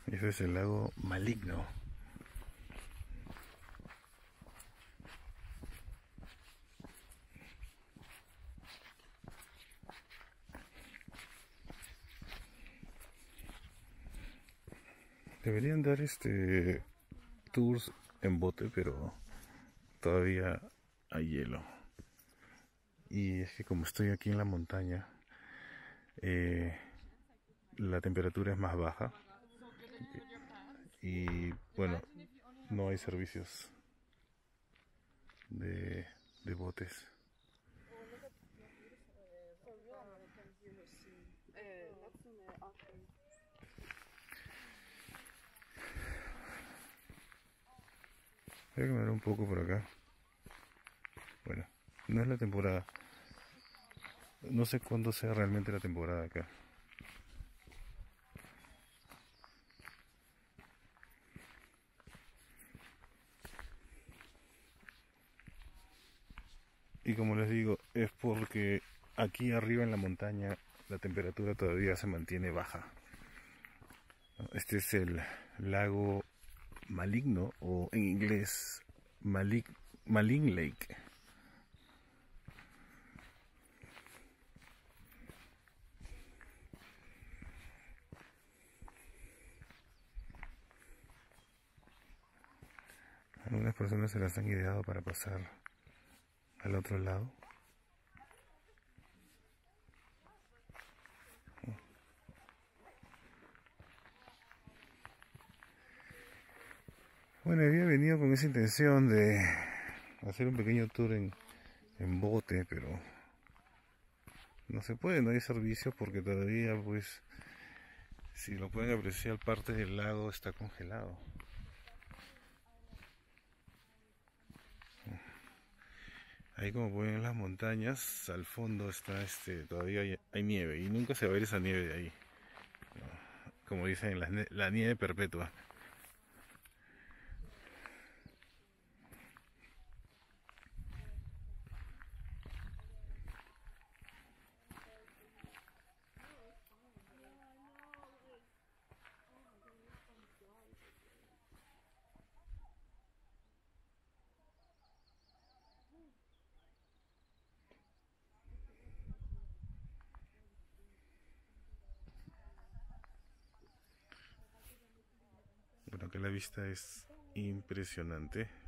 Ese es el lago Maligno. Deberían dar tours en bote, pero todavía hay hielo. Y es que como estoy aquí en la montaña, la temperatura es más baja y bueno, no hay servicios de botes. Voy a caminar un poco por acá. Bueno, no es la temporada. No sé cuándo sea realmente la temporada acá. Y como les digo, es porque aquí arriba en la montaña la temperatura todavía se mantiene baja. Este es el lago Maligno, o en inglés Malign Lake. Algunas personas se las han ideado para pasar al otro lado. Bueno, había venido con esa intención de hacer un pequeño tour en bote, pero no se puede, no hay servicio porque todavía, pues, si lo pueden apreciar, parte del lago está congelado. Ahí como pueden ver en las montañas, al fondo está todavía hay nieve y nunca se va a ver esa nieve de ahí. Como dicen, la nieve perpetua. Bueno, que la vista es impresionante.